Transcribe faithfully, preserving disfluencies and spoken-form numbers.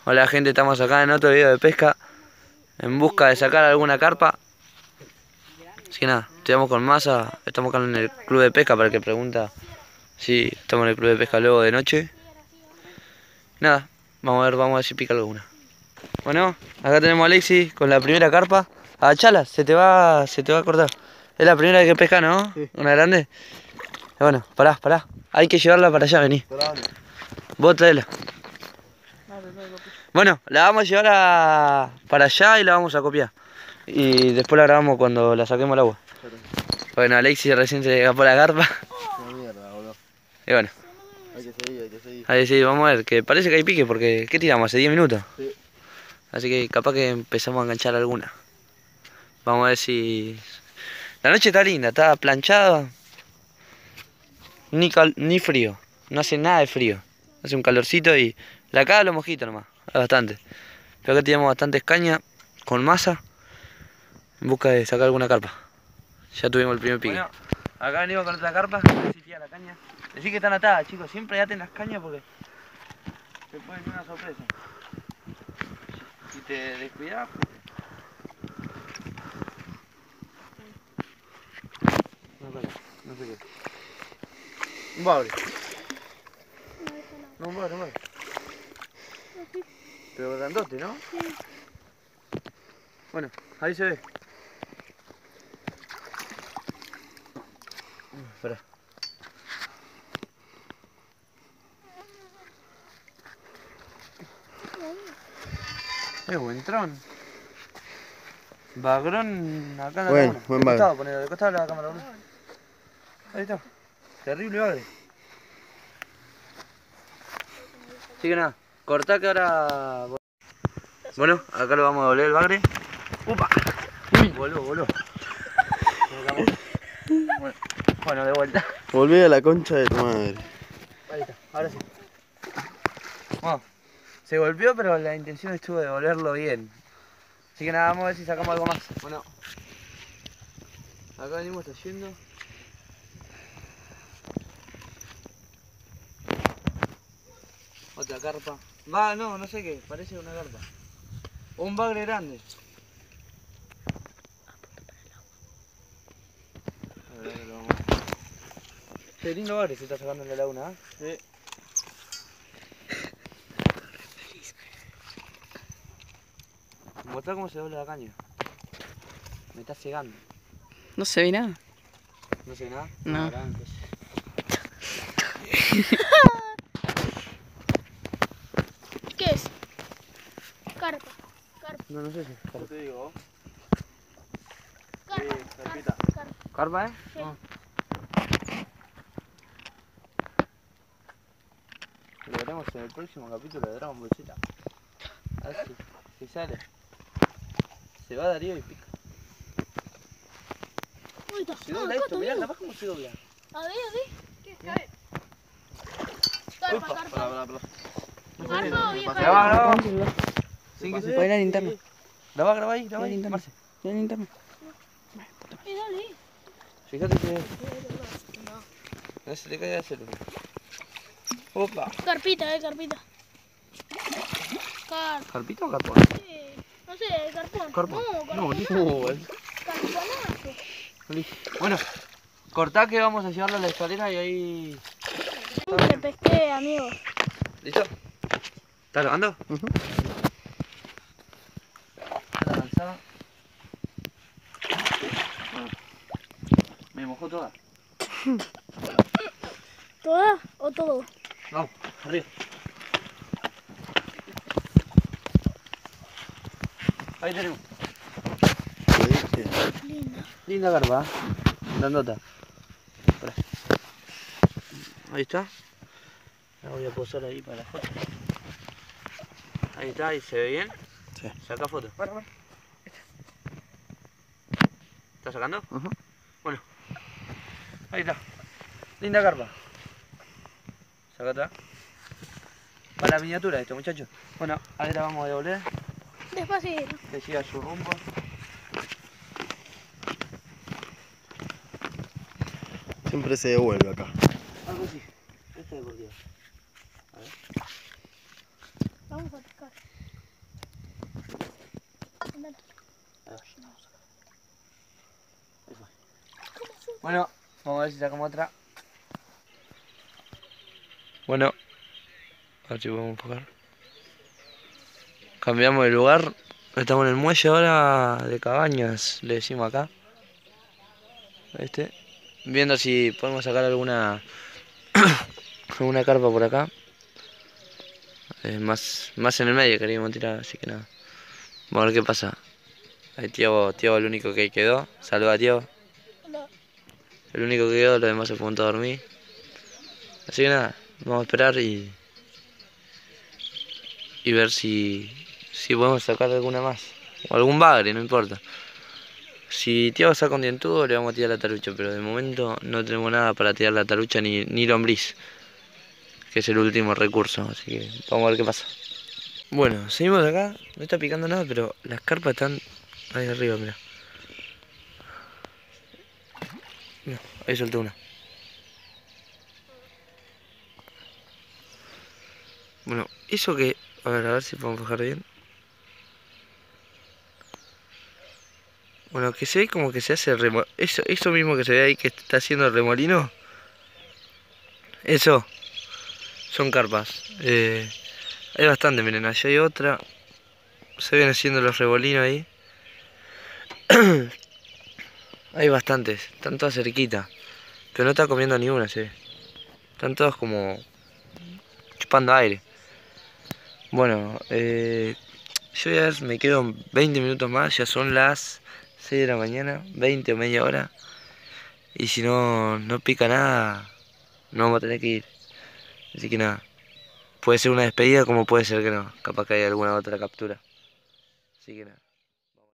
Hola gente, estamos acá en otro video de pesca en busca de sacar alguna carpa. Así que nada, estamos con Masa, estamos acá en el club de pesca para el que pregunta si estamos en el club de pesca luego de noche. Nada, vamos a ver, vamos a ver si pica alguna. Bueno, acá tenemos a Alexis con la primera carpa. Agachala, se te va, se te va a cortar. Es la primera vez que pesca, ¿no? Sí. Una grande. Bueno, pará, pará. Hay que llevarla para allá, vení. Vos traela. Bueno, la vamos a llevar a... para allá y la vamos a copiar. Y después la grabamos cuando la saquemos al agua. Bueno, Alexis recién se escapó la carpa. Una mierda, boludo. Y bueno. Hay que seguir, hay que seguir. Ahí sí, vamos a ver, que parece que hay pique porque... ¿Qué tiramos? Hace diez minutos. Sí. Así que capaz que empezamos a enganchar alguna. Vamos a ver si... La noche está linda, está planchada. Ni, cal... ni frío. No hace nada de frío. Hace un calorcito y... La caga los mojitos nomás. Es bastante. Pero acá tenemos bastantes cañas con Masa en busca de sacar alguna carpa. Ya tuvimos el primer pique. Bueno, acá venimos con otra carpa. Decí tía la caña. Decí que están atadas, chicos. Siempre aten las cañas porque te pueden ser una sorpresa. Si te descuidas. No, no sé qué. Un bagre. No, un bagre, un bagre. Pero grandote, ¿no? Sí. Bueno, ahí se ve. Espera. Es buen tron. Bagrón acá en la Bueno, laguna. buen De bagre. costado, ponelo, de costado de la cámara, boludo. Ahí está. Terrible bagre. Así que nada, cortá que ahora... Bueno, acá lo vamos a doler el bagre. ¡Upa! Uy, voló, voló. Bueno, bueno, de vuelta. Volví a la concha de tu madre. Ahí está, ahora sí. Bueno, se golpeó, pero la intención estuvo de volverlo bien. Así que nada, vamos a ver si sacamos algo más. Bueno, acá venimos trayendo. Otra carpa. Va, no, no sé qué, parece una carpa. O un bagre grande. A ver, lo vamos. Qué lindo bagre se está sacando en la laguna, ¿eh? Sí. Mostrá cómo se dobla la caña. Me está cegando. No se ve nada. ¿No se ve nada? No. Ah, entonces. ¿Qué es? Carpa. Carpa. No, no sé si. ¿Cómo te digo? Carpa. Sí, carpita. Carpa. ¿Carpa, eh? Sí. Ah. Lo veremos en el próximo capítulo de Dragon Ball Z. A ver si, si sale. Se va Darío y pica. Uy, está. Se dobla Ah, esto, mirá, capaz cómo se dobla. A ver, a ver. ¿Qué es? A ver. Carpa, Upa, carpa. Pará, pará, pará. Carpa o vieja. Graba, graba. Sin que se Pon la linterna. Graba, graba ahí, graba La ahí. linterna. Marce. La linterna. Eh, dale. Fíjate que no se te caiga el celular. Opa. Carpita, eh, carpita. Car... ¿Carpita o carpón? eh, no sé, carpón. Carpón. No, No, carponazo. no, el- Carponazo. Listo. Bueno, cortá que vamos a llevarlo a la escalera y ahí... Te pesqué, amigo. ¿Listo? ¿Estás grabando? Uh-huh. Está lanzada. Me mojó toda. ¿Toda o todo? Vamos, arriba. Ahí tenemos. Linda. Linda carpa, ¿eh? Grandota. Espera. Ahí está. La voy a posar ahí para la foto. Ahí está, ahí se ve bien. Sí. Saca foto. Para, para. ¿Estás sacando? Ajá. Bueno. Ahí está. Linda carpa. Saca otra. Para la miniatura de esto, muchachos. Bueno, ahí la vamos a devolver. Despacito. Que siga su rumbo. Siempre se devuelve acá. Algo así. Esta es deportiva. A ver. Vamos a pescar. Bueno, vamos a ver si sacamos otra. Bueno, a ver si podemos enfocar. Cambiamos de lugar. Estamos en el muelle ahora de Cabañas, le decimos acá. Este. Viendo si podemos sacar alguna alguna carpa por acá. Eh, más, más en el medio queríamos tirar, así que nada. Vamos a ver qué pasa. Ahí Tiago, Tiago el único que quedó. Saluda a Tiago. El único que quedó, los demás se fueron todos a dormir. Así que nada, vamos a esperar y y ver si si podemos sacar alguna más. O algún bagre, no importa. Si Tiago saca un dientudo, le vamos a tirar la tarucha, pero de momento no tenemos nada para tirar la tarucha ni, ni lombriz, que es el último recurso, así que vamos a ver qué pasa. Bueno, seguimos acá, no está picando nada, pero las carpas están ahí arriba, mira. Mira, ahí solté una. Bueno, eso que... A ver, a ver si podemos bajar bien. Bueno, que se ve como que se hace remolino. Eso, eso mismo que se ve ahí que está haciendo el remolino. Eso. Son carpas. Eh, hay bastante, miren, allá hay otra. Se ven haciendo los remolinos ahí. Hay bastantes, están todas cerquita. Pero no está comiendo ni una, se ve. Están todas como chupando aire. Bueno, eh, yo ya me quedo veinte minutos más, ya son las seis de la mañana, veinte o media hora. Y si no, no pica nada, no vamos a tener que ir. Así que nada, puede ser una despedida como puede ser que no. Capaz que haya alguna otra captura. Así que nada.